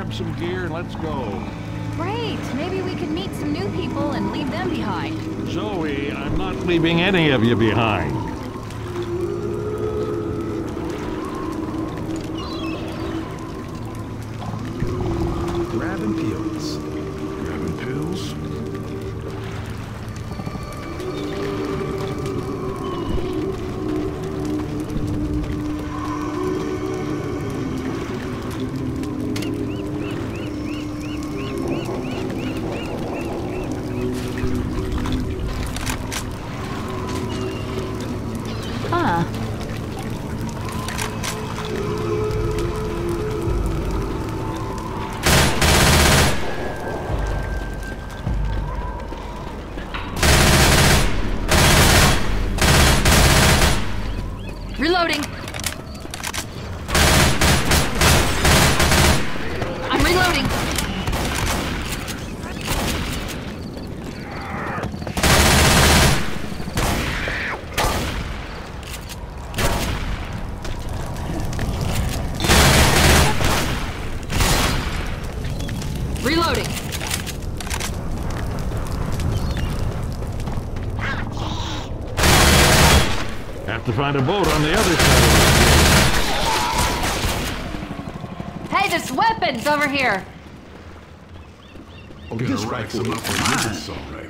grab some gear, and let's go. Great! Maybe we can meet some new people and leave them behind. Zoe, I'm not leaving any of you behind. Grabbing pills. Grabbing pills. Huh. Reloading. I'm reloading. Reloading. Have to find a boat on the other side of Hey, there's weapons over here. Oh, this rifle up for mine. Assault rifle.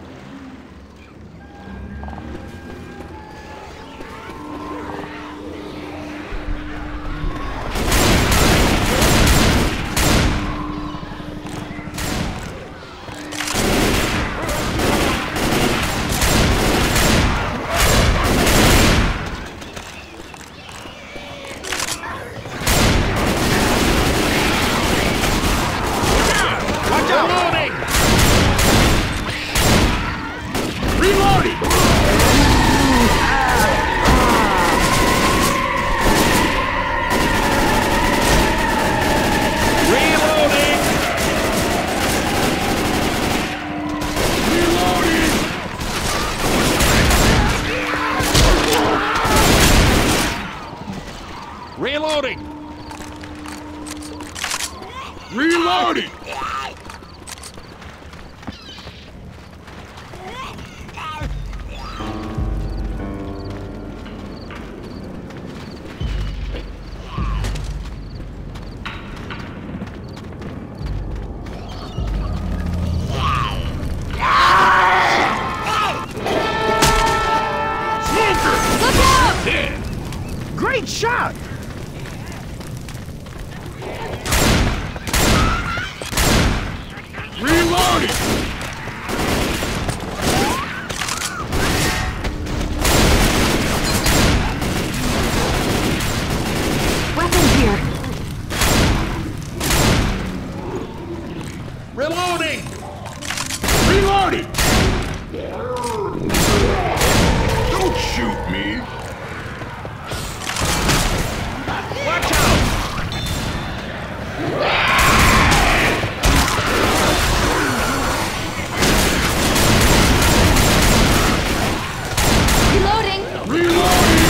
Reloading! Reloading! Great shot! Reloading! Weapons here. Reloading! Reloading! Don't shoot me! Watch out! Reloading. Reloading!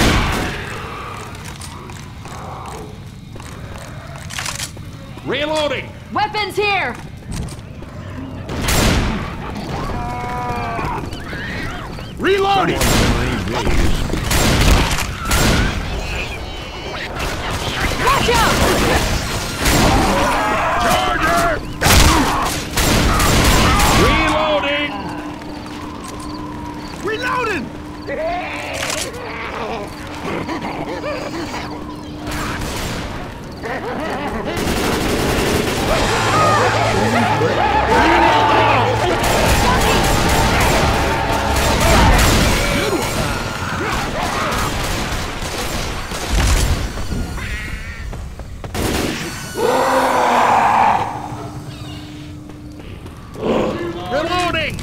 Reloading! Weapons here. Reloading! Watch out! Charger! Reloading! Reloading! Reloading!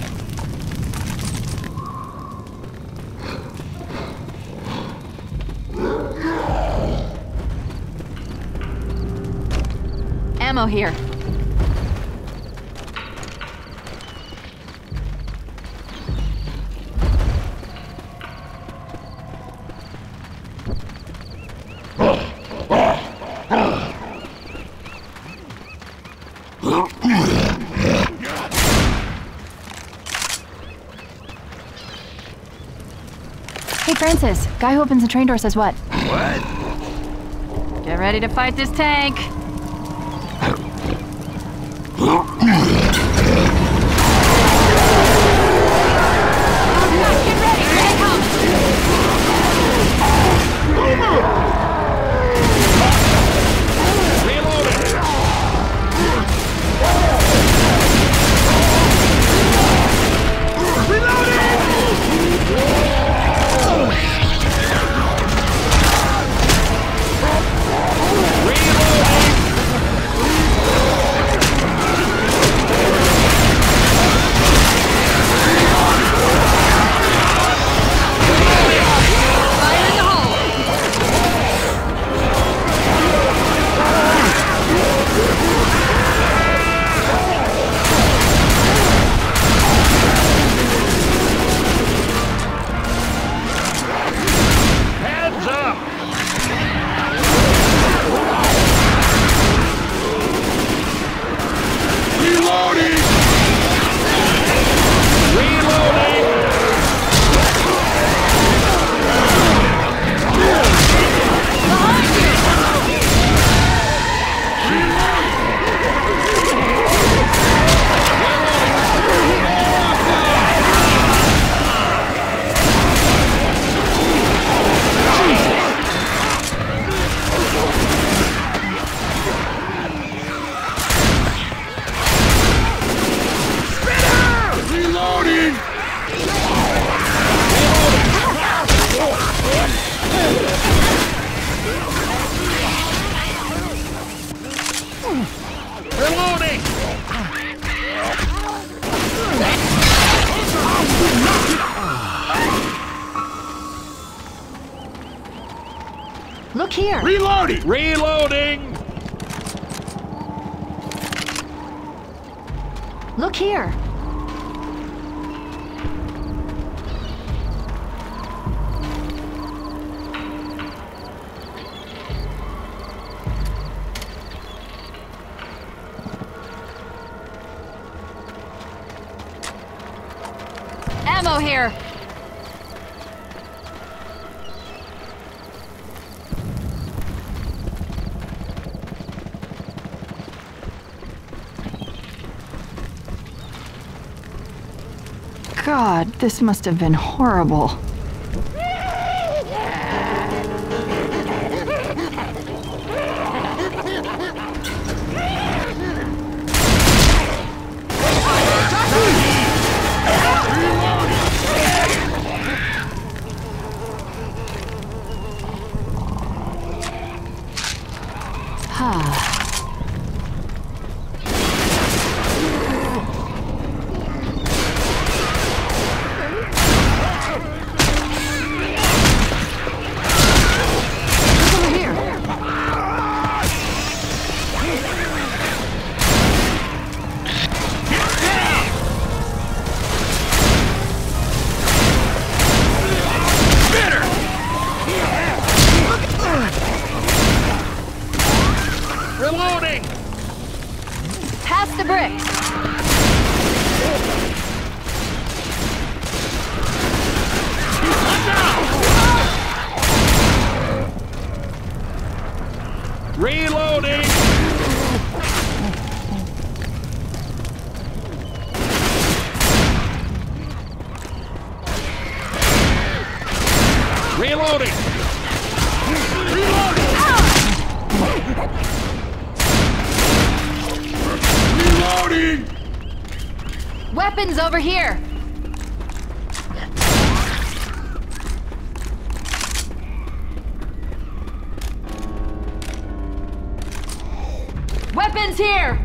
Ammo here. Hey, Francis. Guy who opens the train door says what? What? Get ready to fight this tank. Look here. Reloading! Reloading! Look here. Ammo here. God, this must have been horrible. Reloading! Pass the bricks. Reloading! Reloading! Reloading! Weapons over here. Weapons here.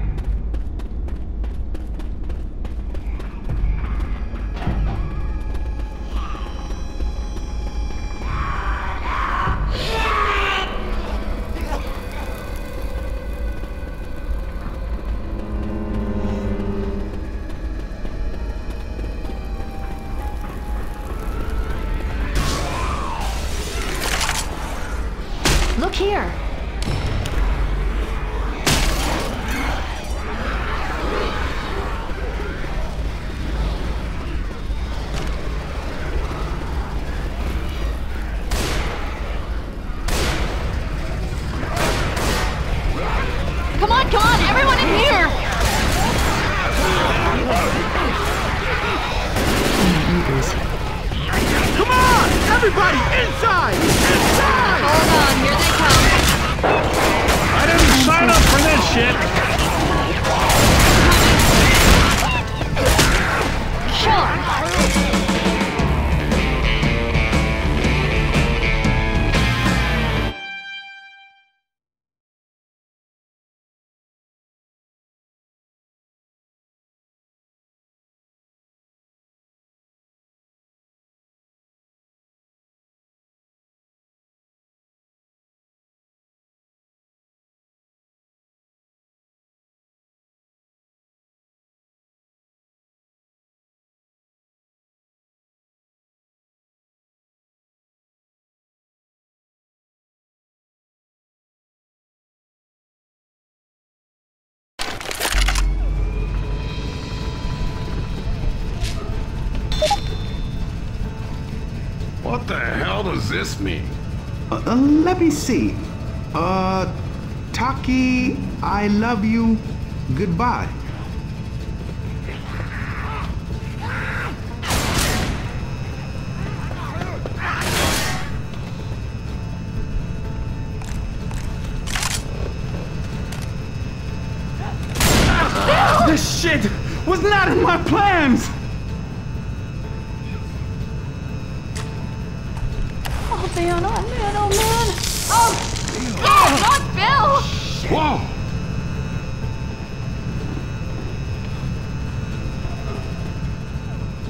Look here. Inside! Inside! Hold on, here they come. I didn't sign up for this shit! Sure. What the hell does this mean? Let me see. Taki, I love you. Goodbye. This shit was not in my plans! Oh man, oh man, oh man. Oh, not Bill! Whoa!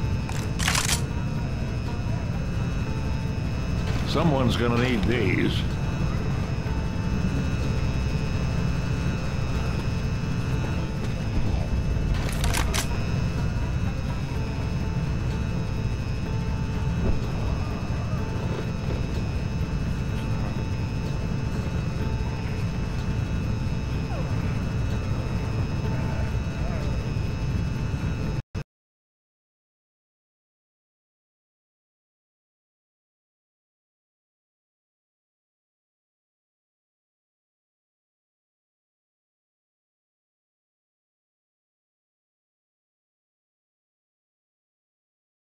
Someone's gonna need these.